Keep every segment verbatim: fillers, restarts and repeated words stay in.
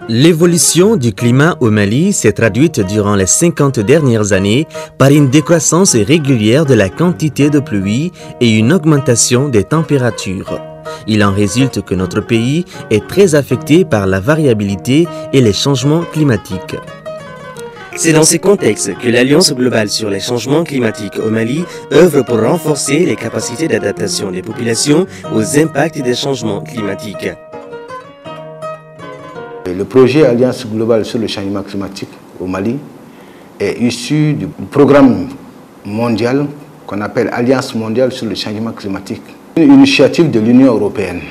L'évolution du climat au Mali s'est traduite durant les cinquante dernières années par une décroissance régulière de la quantité de pluie et une augmentation des températures. Il en résulte que notre pays est très affecté par la variabilité et les changements climatiques. C'est dans ces contextes que l'Alliance globale sur les changements climatiques au Mali œuvre pour renforcer les capacités d'adaptation des populations aux impacts des changements climatiques. Le projet Alliance globale sur le changement climatique au Mali est issu du programme mondial qu'on appelle Alliance mondiale sur le changement climatique, une initiative de l'Union européenne.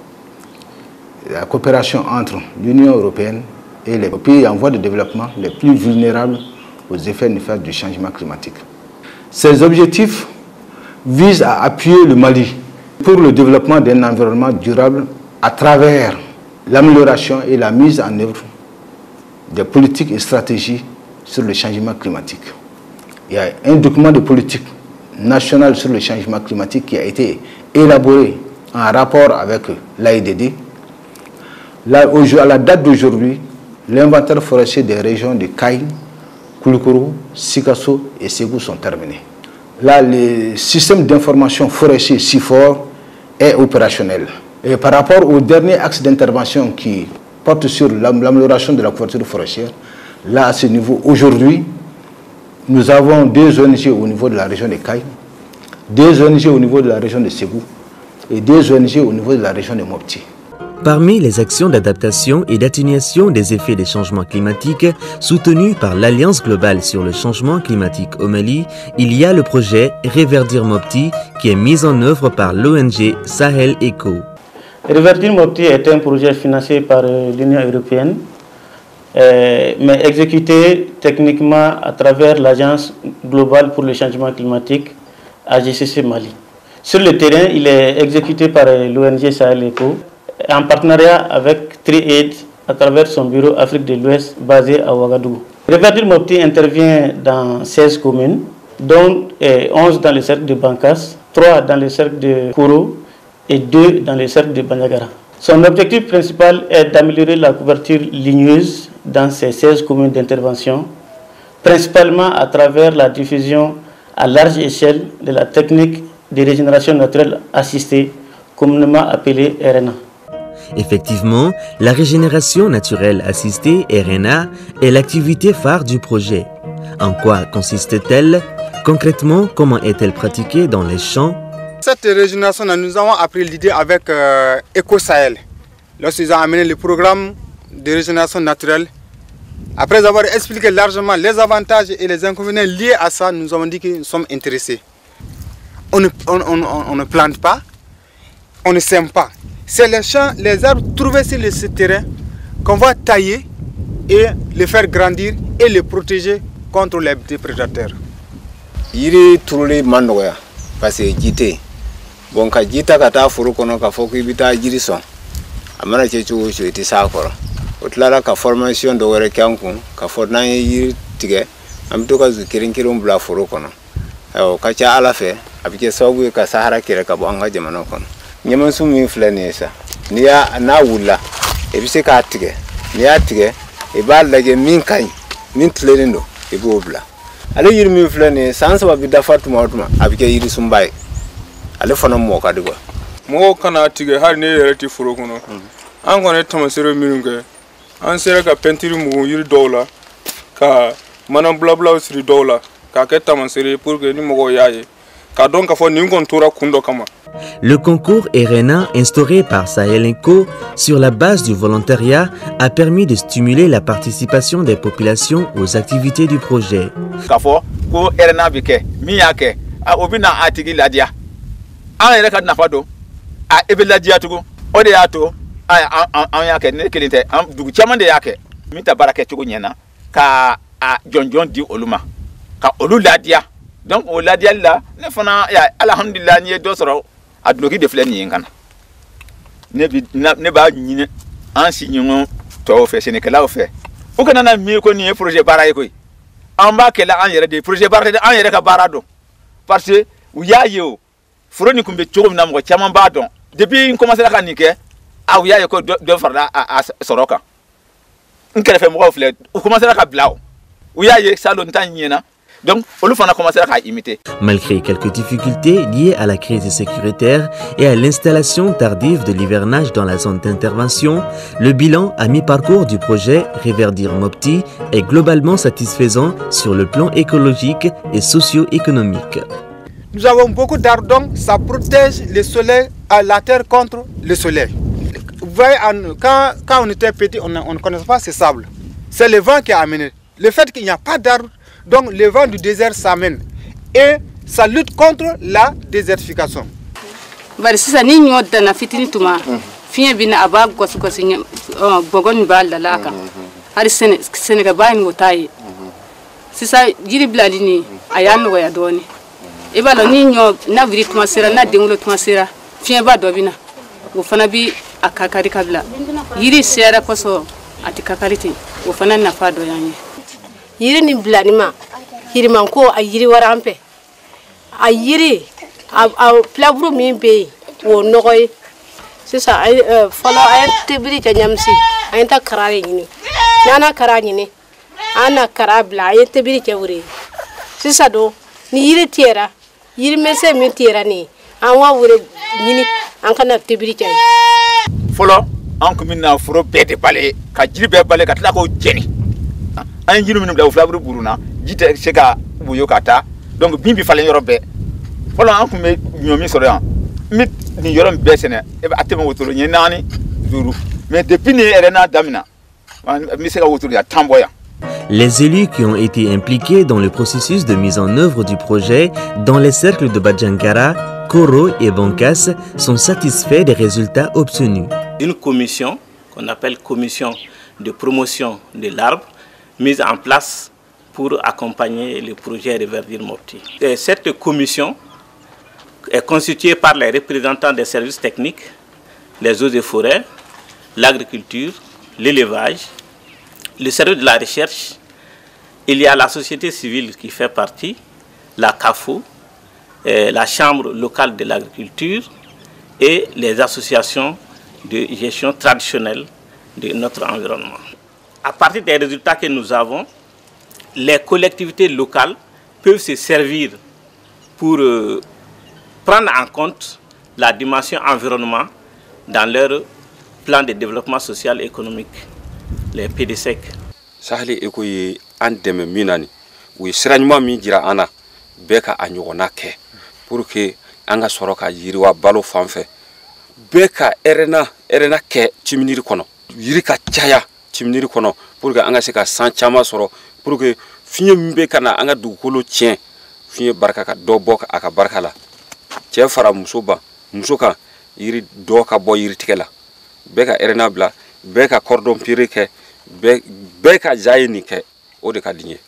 La coopération entre l'Union européenne et les pays en voie de développement les plus vulnérables aux effets néfastes du changement climatique. Ces objectifs visent à appuyer le Mali pour le développement d'un environnement durable à travers l'amélioration et la mise en œuvre des politiques et stratégies sur le changement climatique. Il y a un document de politique nationale sur le changement climatique qui a été élaboré en rapport avec l'A I D D. Là, à la date d'aujourd'hui, l'inventaire forestier des régions de Kaï, Koulikoro, Sikasso et Ségou sont terminés. Là, le système d'information forestier SIFOR est opérationnel. Et par rapport au dernier axe d'intervention qui porte sur l'amélioration de la couverture forestière, là, à ce niveau, aujourd'hui, nous avons deux O N G au niveau de la région de Kaï, deux O N G au niveau de la région de Ségou et deux O N G au niveau de la région de Mopti. Parmi les actions d'adaptation et d'atténuation des effets des changements climatiques soutenues par l'Alliance globale sur le changement climatique au Mali, il y a le projet Reverdir Mopti qui est mis en œuvre par l'O N G Sahel Eco. Reverdir Mopti est un projet financé par l'Union européenne, euh, mais exécuté techniquement à travers l'Agence globale pour le changement climatique, A G C C Mali. Sur le terrain, il est exécuté par l'O N G Sahel Eco, en partenariat avec TriAid à travers son bureau Afrique de l'Ouest basé à Ouagadougou. Reverdir Mopti intervient dans seize communes, dont onze dans le cercle de Bankas, trois dans le cercle de Kouro et deux dans le cercle de Banyagara. Son objectif principal est d'améliorer la couverture ligneuse dans ces seize communes d'intervention, principalement à travers la diffusion à large échelle de la technique de régénération naturelle assistée, communément appelée R N A. Effectivement, la régénération naturelle assistée, R N A, est l'activité phare du projet. En quoi consiste-t-elle? Concrètement, comment est-elle pratiquée dans les champs? Cette régénération, nous avons appris l'idée avec euh, EcoSahel. Lorsqu'ils ont amené le programme de régénération naturelle, après avoir expliqué largement les avantages et les inconvénients liés à ça, nous avons dit que nous sommes intéressés. On ne, on, on, on ne plante pas, on ne sème pas. C'est les champs, les arbres trouvés sur ce terrain qu'on va tailler et les faire grandir et les protéger contre les prédateurs. Yiri turuli mandoya parce que jité bon ka jita ka ta furu kono ka foko ibita jiri son amana chechu chu iti sakoro otlara ka formation do wore kanku ka forna yiri tige am to ka zikirin kirum bla furu kono o ka cha ala fe abike sawu ka sahara kire ka bonga jamano kono nyama sumi flane sa niya na wula e bise ka tige niya tige e ba lage min kan min tlenindo e go bla ale yiri min flane sansa ba bida fatuma otuma abike yiri sumbai ale fana mo ka digo mo kana tige har ne relati furo kono an ko ne tamasere minunge an sere ka pentiri mu yiri dola ka manam bla bla usri dola ka ke tamasere pour que ni mo yaye ka don ka fo ni ngon tora kundo kama. Le concours R N A instauré par Sahel Eco sur la base du volontariat a permis de stimuler la participation des populations aux activités du projet. Kafo ko R N A bike mi yake a obina atigi ladia an yere ka nafa do a ebe ladia tugo o de yato an an yake ne kelinte an dugu chaman de yake mi ta barake tugo nyena ka a jonjon di oluma ka olu ladia donc o ladia la ne fana ya alhamdulillah ni do soro adnoki de fleni ngana ne bi ne ba nyine an si nyongo to fe senekala o fe o kana na mi ko ni projet baraye ko an ba kala an yere de projet baraye an yere ka barado parce que ou ya yo furoni kumbe chogom na mo chama ba don depuis in commencer la kanike a ou ya ko do farda a soroka n kɛrɛfɛ mɔgɔw filɛ u commencera ka bila o u y'a ye salon ta ɲɛna. Donc, on a commencé à imiter. Malgré quelques difficultés liées à la crise sécuritaire et à l'installation tardive de l'hivernage dans la zone d'intervention, le bilan à mi-parcours du projet Reverdir Mopti est globalement satisfaisant sur le plan écologique et socio-économique. Nous avons beaucoup d'arbres, donc ça protège le soleil, la terre contre le soleil. Vous voyez, quand, quand on était petit, on, on ne connaissait pas ces sables. C'est le vent qui a amené. Le fait qu'il n'y a pas d'arbres, donc le vent du désert s'amène et ça lutte contre la désertification. Barisa ni nyota na fitini tuma fiye bina abab ko su ko sinya bogon bal la ka har sene sene ga bayin wotaye sisa jiri bladi ni ayan no ya doni e balo ni nyo na viri tuma sera na dengulo tuma sera fiye ba do bina wo fana bi akakari kabla yiri sera ko so ati kakariti wo fana na fa do yanye yiri ni bladi ma yiri man ko a yiri warampe a yiri a plabru mi be wo nogoy sisa ay falo ay tibri ta nyamsi ay ta karare ni nana karani ni ana karabla ay tibri ta wuri sisa do ni yiri tiera yiri mese mi tiera ni an wa wuri ni an kana tibri ta folo an ko minna furo bete bale ka jiri be bale ka tla ko jeni an jiri minum da flabru buruna jite seka buyo kata donc bimbi falen yorobe wala an kume nyomi soro yan mit ni yorom besene e atema wotoro nyenani duru mais depuis ni erena damina mi seka wotoro ya tamboya. Les élus qui ont été impliqués dans le processus de mise en œuvre du projet dans les cercles de Badjankara, Koro et Bankas sont satisfaits des résultats obtenus. Une commission qu'on appelle commission de promotion de l'arbre mise en place pour accompagner le projet Reverdir Mopti. Et cette commission est constituée par les représentants des services techniques, les eaux et forêts, l'agriculture, l'élevage, le service de la recherche. Il y a la société civile qui fait partie, la C A F O, la Chambre locale de l'agriculture et les associations de gestion traditionnelle de notre environnement. À partir des résultats que nous avons, les collectivités locales peuvent se servir pour euh, prendre en compte la dimension environnement dans leur plan de développement social et économique, les P D C E C. Sahali ekoyi andeme minani wi siranyuma mi jira ana beka anyogona ke pour que anga soroka yiriwa balo fanfe beka erena erena ke chiminiri kono yirika chaya chiminiri kono pour que anga seka sanchama soro pour que fiye mbe kana anga dugukolo tien fiye barka ka do bok aka barka la tie fara muso ba muso ka yiri do ka bo yiri tikela beka erena bla beka cordon pire ke beka jayini ke o de ka digné.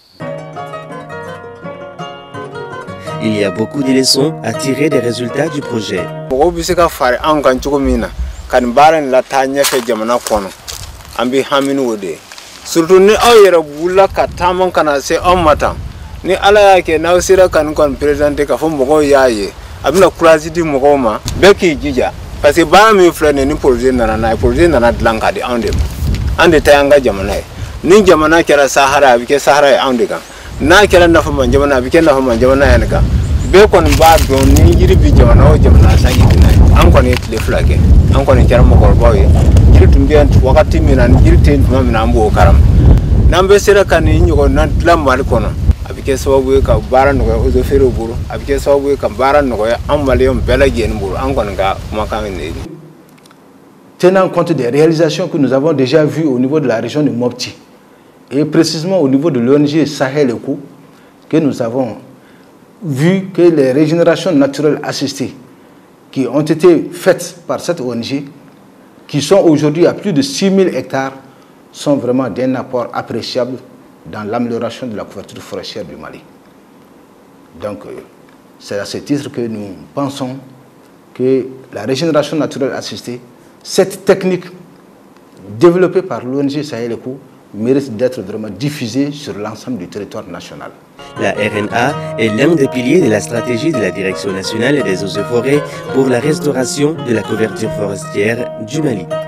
Il y a beaucoup de leçons à tirer des résultats du projet. Mo bisika fare an kan chugo mina kan baran la tanya fe jamana kono ambi haminu wode surtout ni awere bula katamon kana se on matam ni ala yake na usira kan kon présenter ka fo mogo yaye abina courage di mogo ma beki jija parce que ba mi frene ni projet nana na projet nana dlanka di ande ande tayanga jamana ni jamana kera sahara bike sahara ande kan na kera na fo man jamana bike na fo man jamana yana ka be kon ba do ni yiri bi jamana o jamana sangi dinai an kon le flage an kon kera mo gol boye yiri tumbian wakati mina yiri ten tuma mina ambo karam nambe sera kan ni nyugo na dlamal kono abike sababu ka bara no o zo fero buru abike sababu ka bara no am malion belage en buru an kon ga kuma kan ne. Tenant compte des réalisations que nous avons déjà vues au niveau de la région de Mopti et précisément au niveau de l'O N G Sahel Eco, que nous avons vu que les régénérations naturelles assistées qui ont été faites par cette O N G, qui sont aujourd'hui à plus de six mille hectares, sont vraiment d'un apport appréciable dans l'amélioration de la couverture forestière du Mali. Donc, c'est à ce titre que nous pensons que la régénération naturelle assistée, cette technique développée par l'O N G Sahel Eco, mérite d'être vraiment diffusée sur l'ensemble du territoire national. La R N A est l'un des piliers de la stratégie de la Direction nationale des eaux et forêts pour la restauration de la couverture forestière du Mali.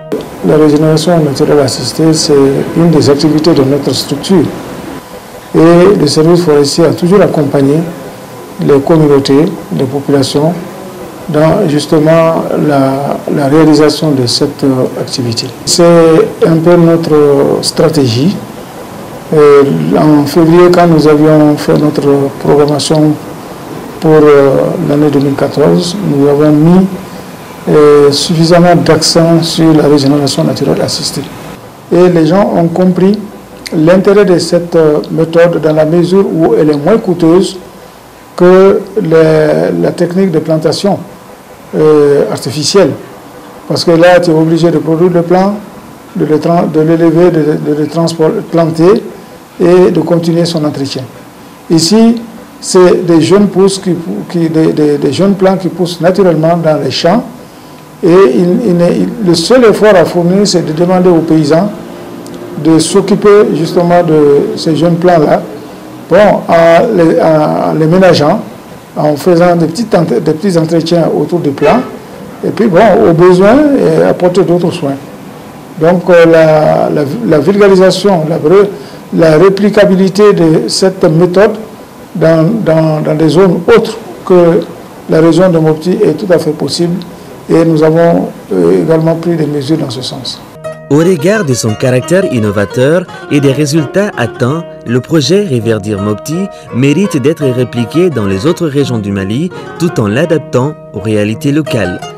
La régénération naturelle assistée, c'est une des activités de notre structure. Et le service forestier a toujours accompagné les communautés, les populations, dans justement la, la réalisation de cette activité. C'est un peu notre stratégie. Et en février, quand nous avions fait notre programmation pour l'année deux mille quatorze, nous avons mis euh, suffisamment d'accent sur la régénération naturelle assistée. Et les gens ont compris l'intérêt de cette méthode dans la mesure où elle est moins coûteuse que les, la technique de plantation euh, artificielle. Parce que là, tu es obligé de produire le plant, de l'élever, de, de, de le transplanter et de continuer son entretien. Ici, c'est des jeunes pousses, qui, qui, des, des, des jeunes plants qui poussent naturellement dans les champs. Et il, il, le seul effort à fournir, c'est de demander aux paysans de s'occuper justement de ces jeunes plants-là, bon, en, les, en les ménageant, en faisant des petits, des petits entretiens autour du plant, et puis bon, au besoin, apporter d'autres soins. Donc la, la, la vulgarisation, la, la réplicabilité de cette méthode dans, dans, dans des zones autres que la région de Mopti est tout à fait possible, et nous avons euh, également pris des mesures dans ce sens. Au regard de son caractère innovateur et des résultats atteints, le projet Reverdir Mopti mérite d'être répliqué dans les autres régions du Mali tout en l'adaptant aux réalités locales.